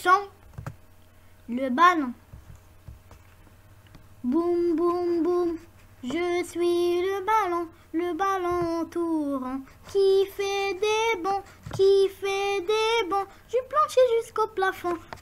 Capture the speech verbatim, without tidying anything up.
sens le ballon. Boum, boum, boum, je suis le ballon, le ballon tout rond, qui fait des bonds, qui fait des bonds, du plancher jusqu'au plafond.